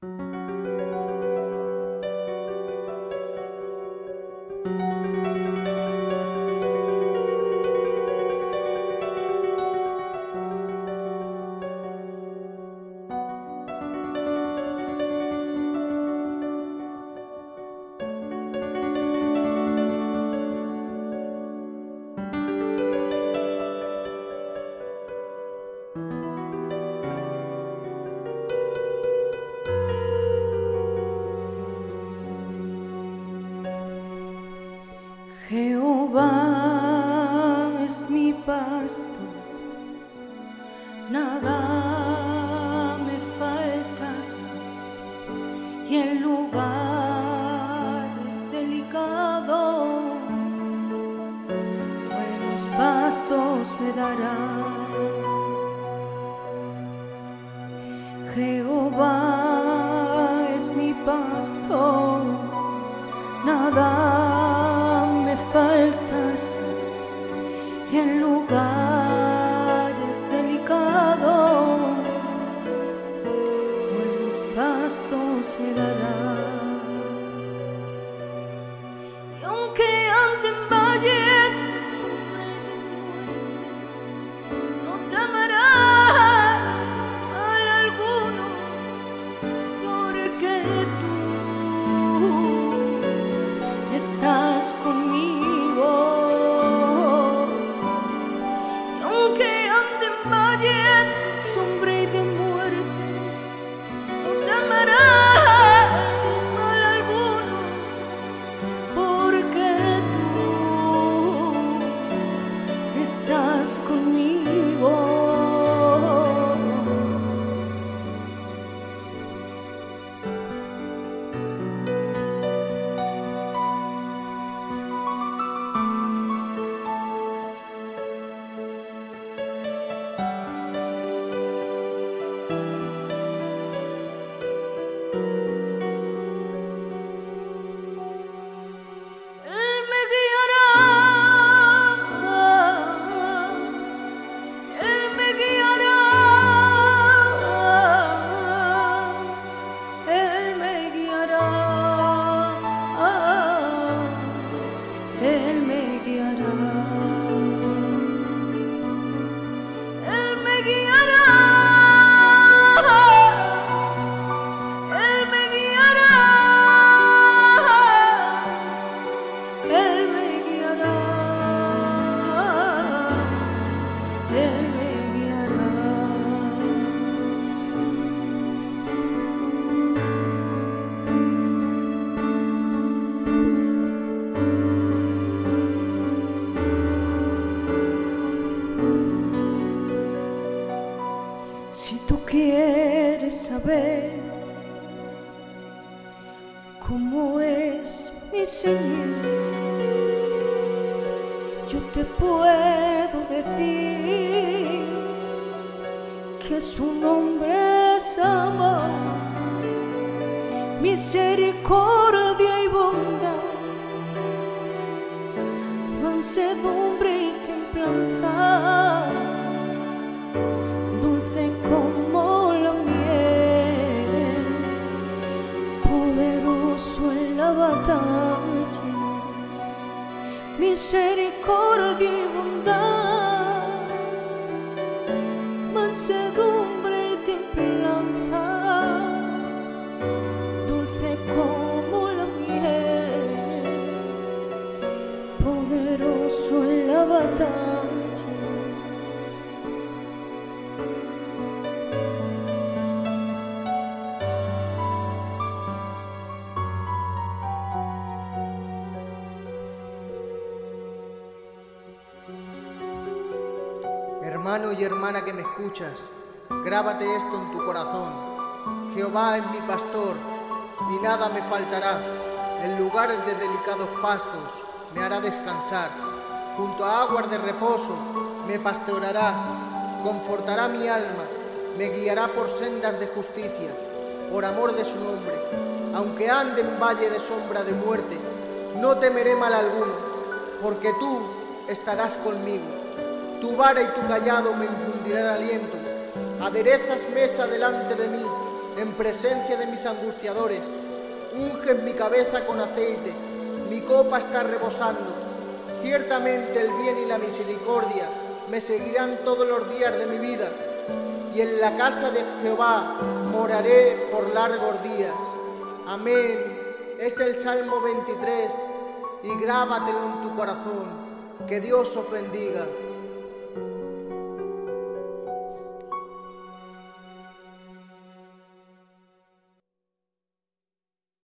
Jehová es mi pastor, nada me falta, y el lugar es delicado, buenos pastos me dará. Jehová es mi pastor, nada me falta, y en lugares delicados buenos pastos me dará. Y aunque ande en valle sobre de muerte, no temerá mal alguno, porque tú estás conmigo. Y aunque ande en valle sombra y de muerte, no temerá mal alguno, porque tú estás conmigo. Si tú quieres saber cómo es mi Señor, yo te puedo decir que su nombre es amor, misericordia y bondad, mansedumbre y templanza, dulce como la miel, poderoso en la batalla, misericordia y bondad, mansedumbre y templanza, dulce como la miel, poderoso en la batalla. Hermano y hermana que me escuchas, grábate esto en tu corazón. Jehová es mi pastor y nada me faltará. En lugares de delicados pastos me hará descansar. Junto a aguas de reposo me pastoreará. Confortará mi alma, me guiará por sendas de justicia, por amor de su nombre. Aunque ande en valle de sombra de muerte, no temeré mal alguno, porque tú estarás conmigo. Tu vara y tu cayado me infundirán aliento. Aderezas mesa delante de mí, en presencia de mis angustiadores. Unges mi cabeza con aceite, mi copa está rebosando. Ciertamente el bien y la misericordia me seguirán todos los días de mi vida, y en la casa de Jehová moraré por largos días. Amén. Es el Salmo 23, y grábatelo en tu corazón. Que Dios os bendiga.